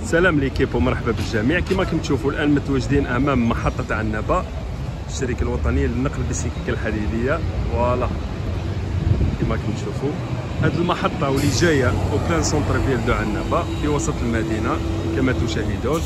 سلام ليكيب ومرحبا بالجميع. كما راكم تشوفوا الان متواجدين امام محطه عنابه، الشركه الوطنيه للنقل بالسكك الحديديه. فوالا كما راكم تشوفوا هذه المحطه واللي جايه او بلان سونتر فيل دو عنابه في وسط المدينه كما تشاهدون.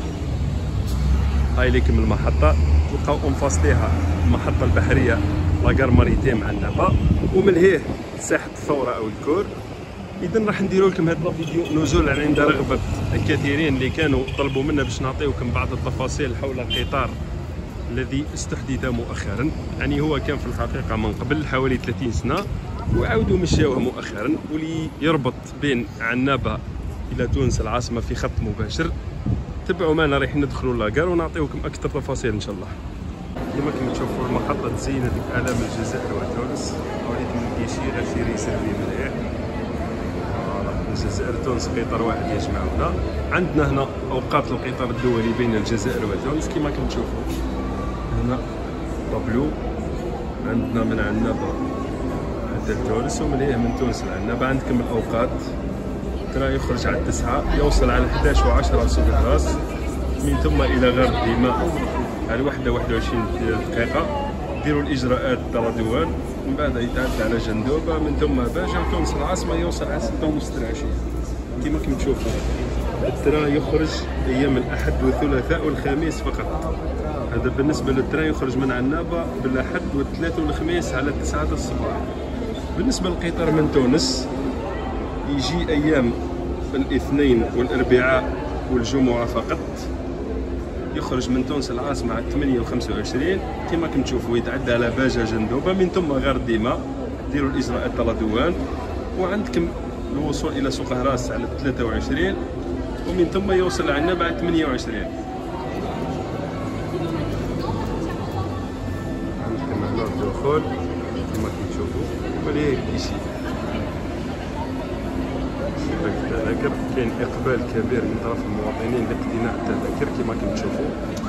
هاي لكم المحطه، تلقاو انفاس ليها المحطه البحريه لاكار ماريتيم عنابه، ومن هيه ساحه الثوره او الكور. اذا راح نديروا لكم هذا الفيديو نزولا عند رغبه الكثيرين اللي كانوا طلبوا منا باش نعطيوكم بعض التفاصيل حول القطار الذي استحدث مؤخرا. يعني هو كان في الحقيقه من قبل حوالي 30 سنه وعاودوا مشاوه مؤخرا، واللي يربط بين عنابه الى تونس العاصمه في خط مباشر. تبعوا معنا رايحين ندخلوا لاكار ونعطيوكم اكثر تفاصيل ان شاء الله. كما كنتم تشوفوا المحطه تزينت باعلام الجزائر وتونس، وليت من كيشي غير يسري مليح. الجزائر تونس قطار واحد يجمعنا. عندنا هنا اوقات القطار الدولي بين الجزائر وتونس كما كنتم تشوفوا هنا طابلو. عندنا من عنابه حتى تونس، ومن من تونس لعنابه. عندكم الاوقات ترى يخرج على 9، يوصل على 11:10 صبح راس، من ثم الى غار الدماء على 21 دقيقه. ديروا الاجراءات الرادوان، من بعد يتعدى على جندوبه، من ثم باجه وتونس العاصمه يوصل على 6:30 العشيه. كما راكم تشوفوا الترا يخرج ايام الاحد والثلاثاء والخميس فقط. هذا بالنسبه للترا يخرج من عنابه بالاحد والثلاث والخميس على 9 الصباح. بالنسبه للقطار من تونس يجي ايام الاثنين والاربعاء والجمعه فقط. يخرج من تونس العاصمه على 8:25 كما راكم تشوفوا، يتعدى على باجه جندوبه، من ثم غار ديما. ديروا الاجراءات الرادوان، وعندكم الوصول الى سوق هراس على 23، ومن ثم يوصل لعنابه على 28. عندكم هنا الدخول كما راكم تشوفوا، وليه كيشي التذاكر. كاين اقبال كبير من طرف المواطنين لاقتناء التذاكر كما راكم تشوفوا.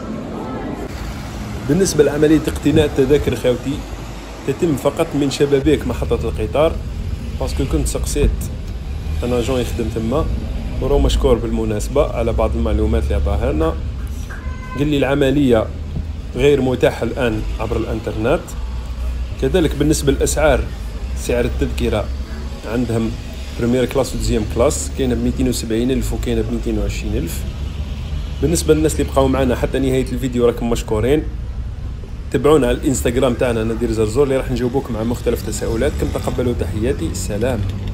بالنسبه لعمليه اقتناء التذاكر خاوتي تتم فقط من شبابيك محطه القطار، باسكو كنت سقسيت انا جون يخدم تما وراه مشكور بالمناسبه على بعض المعلومات اللي عطاها لنا. قال لي العمليه غير متاحه الان عبر الانترنت. كذلك بالنسبه للاسعار، سعر التذكره عندهم بريمير كلاس و دوزيام كلاس، كاينه ب 270,000 وكاينه ب 220,000. بالنسبه للناس اللي بقاو معنا حتى نهايه الفيديو راكم مشكورين. تابعونا على الانستغرام تاعنا نادير زرزور اللي راح نجاوبوكم على مختلف تساؤلاتكم. تقبلوا تحياتي، السلام.